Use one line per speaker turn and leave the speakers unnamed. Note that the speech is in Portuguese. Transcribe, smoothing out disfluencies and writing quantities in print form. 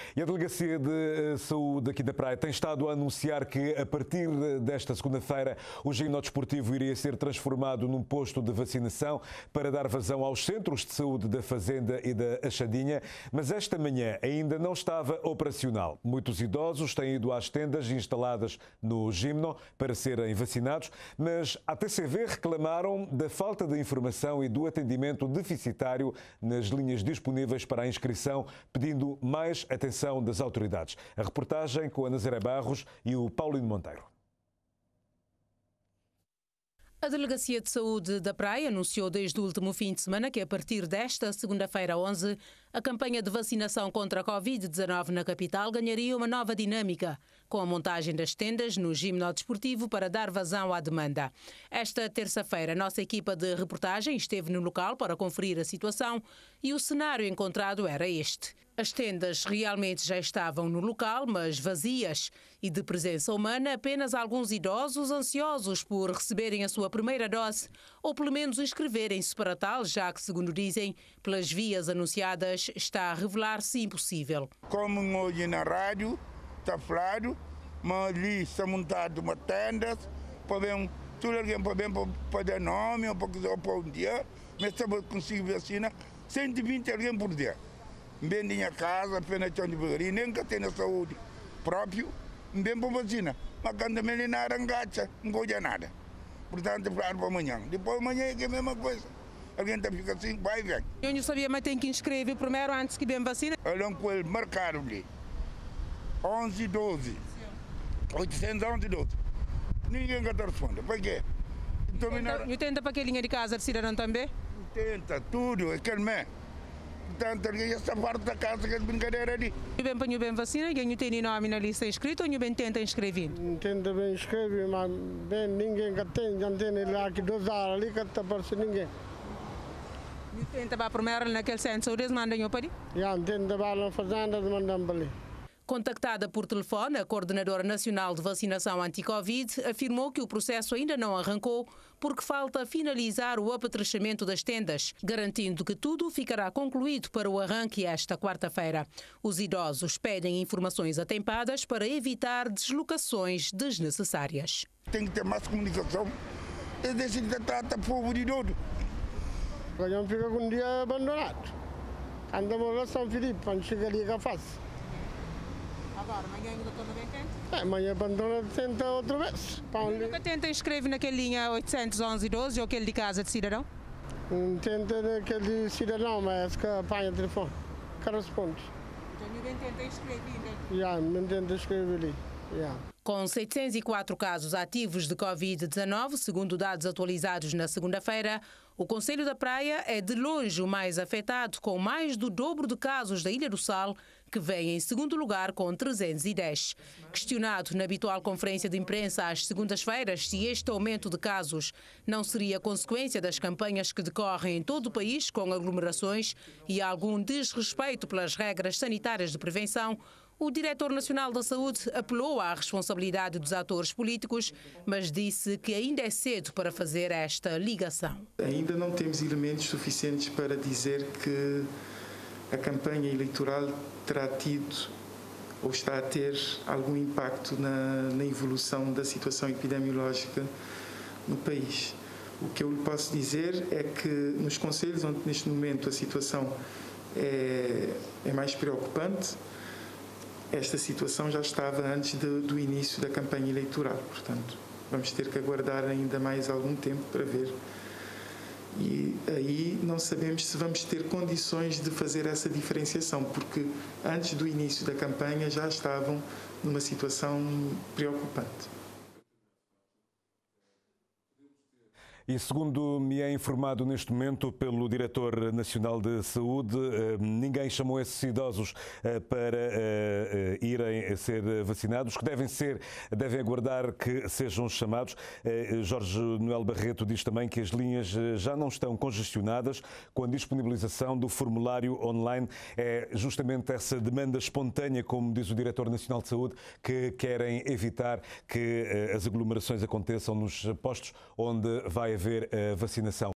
E a Delegacia de Saúde aqui da Praia tem estado a anunciar que, a partir desta segunda-feira, o ginásio desportivo iria ser transformado num posto de vacinação para dar vazão aos centros de saúde da Fazenda e da Achadinha, mas esta manhã ainda não estava operacional. Muitos idosos têm ido às tendas instaladas no gimno para serem vacinados, mas a TCV reclamaram da falta de informação e do atendimento deficitário nas linhas disponíveis para a inscrição, pedindo mais atenção das autoridades. A reportagem com a Nazaré Barros e o Paulino Monteiro.
A Delegacia de Saúde da Praia anunciou desde o último fim de semana que, a partir desta segunda-feira 11, a campanha de vacinação contra a Covid-19 na capital ganharia uma nova dinâmica, com a montagem das tendas no gimnasio desportivo para dar vazão à demanda. Esta terça-feira, a nossa equipa de reportagem esteve no local para conferir a situação e o cenário encontrado era este. As tendas realmente já estavam no local, mas vazias, e de presença humana apenas alguns idosos ansiosos por receberem a sua primeira dose ou pelo menos inscreverem-se para tal, já que, segundo dizem, pelas vias anunciadas está a revelar-se impossível.
Como hoje na rádio está falado, mas ali está montado uma tenda, podemos, tudo alguém pode dar nome ou para um dia, mas estamos conseguindo vacina 120 alguém por dia. Bem minha casa, apenas de devagarinho, nem que tenha saúde próprio, bem para vacina. Mas quando também não arrancacha, não gosta nada. Portanto, para amanhã. Depois amanhã é a mesma coisa. Alguém está fica assim, vai e vem.
Eu não sabia, mas tem que inscrever primeiro antes que bem vacina.
Olham com ele, marcaram ali. 11 12. 811 12. Ninguém quer responder. Para quê?
Então, e tenta para que linha de casa de cidadão também?
Tenta, tudo, aquele mesmo. Portanto, alguém está farto da casa, que é brincadeira ali.
E bem para bem vacina, quem tem nome na lista inscrito ou bem tenta inscrever?
Tenta bem inscrever, mas bem ninguém que tem, já tem lá que 2 horas ali que está para ninguém.
E tenta para primeiro naquele centro, eles mandam para ali?
Já tenta para na fazenda, mandam para ali.
Contactada por telefone, a Coordenadora Nacional de Vacinação Anti-Covid afirmou que o processo ainda não arrancou porque falta finalizar o apetrechamento das tendas, garantindo que tudo ficará concluído para o arranque esta quarta-feira. Os idosos pedem informações atempadas para evitar deslocações desnecessárias.
Tem que ter mais comunicação e deixar de tratar o povo de todo.
Não fica com um dia abandonado. Andamos lá São Filipe, quando chega ali que faz.
Agora, amanhã ainda estou bem quente?
Amanhã abandona, tenta outra vez.
Nunca tenta inscrever naquela linha 811 12 ou aquele de casa de cidadão?
Tenta naquele de cidadão, mas que apanha o telefone, que responde.
Então ninguém tenta inscrever?
Já, não tenta escrever ali. Já.
Com 704 casos ativos de Covid-19, segundo dados atualizados na segunda-feira, o Concelho da Praia é de longe o mais afetado, com mais do dobro de casos da Ilha do Sal, que vem em segundo lugar com 310. Questionado na habitual conferência de imprensa às segundas-feiras se este aumento de casos não seria consequência das campanhas que decorrem em todo o país com aglomerações e algum desrespeito pelas regras sanitárias de prevenção, o Diretor Nacional da Saúde apelou à responsabilidade dos atores políticos, mas disse que ainda é cedo para fazer esta ligação.
Ainda não temos elementos suficientes para dizer que a campanha eleitoral terá tido ou está a ter algum impacto na evolução da situação epidemiológica no país. O que eu lhe posso dizer é que nos concelhos onde neste momento a situação é mais preocupante, esta situação já estava antes do início da campanha eleitoral. Portanto, vamos ter que aguardar ainda mais algum tempo para ver. E aí não sabemos se vamos ter condições de fazer essa diferenciação, porque antes do início da campanha já estavam numa situação preocupante.
E segundo me é informado neste momento pelo Diretor Nacional de Saúde, ninguém chamou esses idosos para irem ser vacinados, que devem aguardar que sejam chamados. Jorge Noel Barreto diz também que as linhas já não estão congestionadas com a disponibilização do formulário online. É justamente essa demanda espontânea, como diz o Diretor Nacional de Saúde, que querem evitar que as aglomerações aconteçam nos postos onde vai haver a vacinação.